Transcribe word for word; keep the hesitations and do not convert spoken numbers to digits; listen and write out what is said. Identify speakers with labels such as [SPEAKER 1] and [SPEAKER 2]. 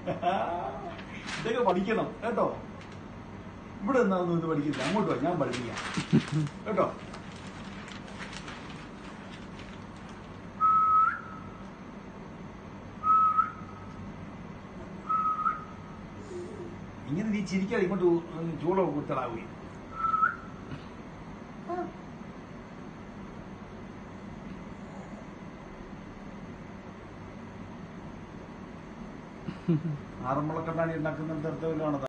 [SPEAKER 1] ഇതൊക്കെ പഠിക്കണം കേട്ടോ. ഇവിടെ നിന്നൊന്നും ഇത് പഠിക്കില്ല, അങ്ങോട്ട് വാ, ഞാൻ പഠിപ്പിക്കാം കേട്ടോ. ഇങ്ങനെ നീ ചിരിക്കാതെ ഇങ്ങോട്ട് ചൂടൊക്കെ കുത്തടാവുകയും. ആറന്മുള കണ്ണാടി ഉണ്ടാക്കുന്ന തരത്തിലാണ്